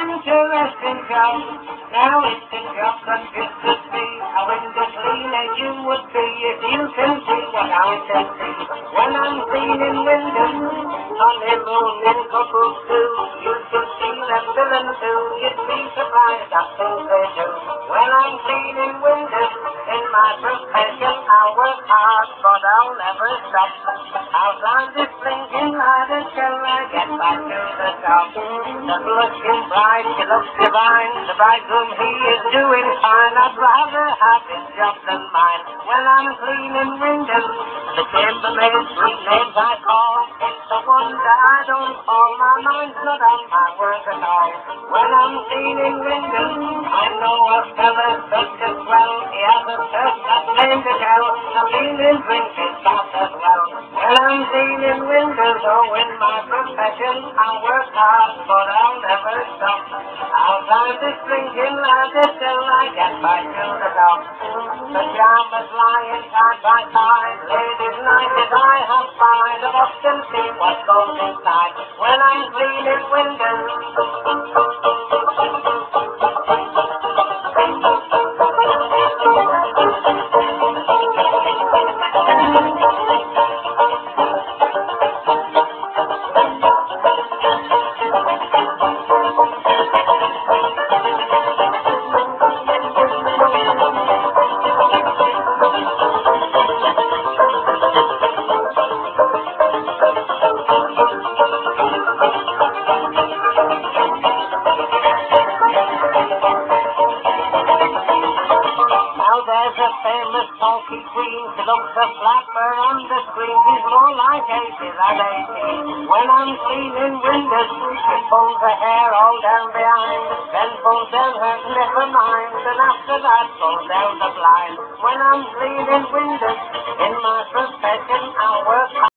interesting job. Now it's a job that gets to see how clean as you would be if you can see what I can see. When I'm cleaning windows, honeymoon in couples too, you can see them villain too. You'd be surprised at things they do. When I'm cleaning windows, in my profession I work hard, but I'll never stop. I'll find this blinking hard until I get back to the top. The blushing bride, she looks divine. The bridegroom, he is doing fine. I'd rather have his job than mine. When I'm cleaning windows, the chambermaid's sweet names I call. It's a wonder I don't fall. My mind's not on my work at all. When I'm cleaning windows, I know a fella's such as well. He has a thirst that's named to tell. The cleaning drink is fast as well. When I'm cleaning windows, oh, in my profession, I work hard, but I'll never stop. I'll climb this drinking ladder till I get back to the top. Pajamas lying side by side, ladies' night as I have spied. I've often seen what goes inside when I'm cleaning windows. There's a famous talky queen, she looks a flapper on the screen. She's more like 80 than 18. When I'm cleaning windows, she pulls her hair all down behind, then pulls down her never mind, and after that pulls down the blind. When I'm cleaning windows, in my profession I work hard.